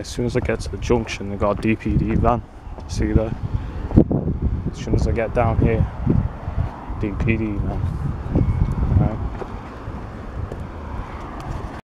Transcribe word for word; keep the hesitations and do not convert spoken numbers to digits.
as soon as I get to the junction, I got a D P D van. See that? As soon as I get down here, D P D van.